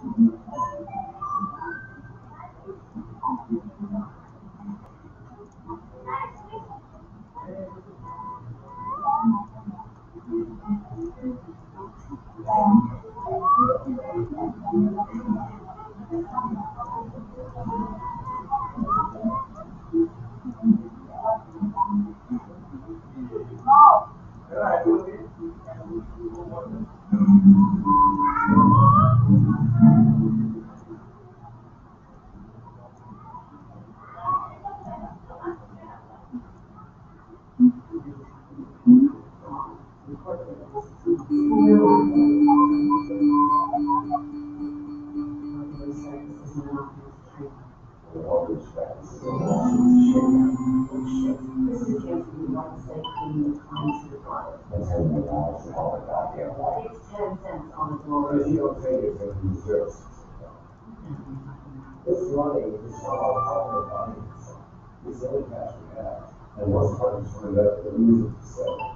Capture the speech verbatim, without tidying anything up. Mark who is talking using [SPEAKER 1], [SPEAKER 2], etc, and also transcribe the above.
[SPEAKER 1] This money is all our money. It's the only cash we have. And what's hard for that, the music to sell.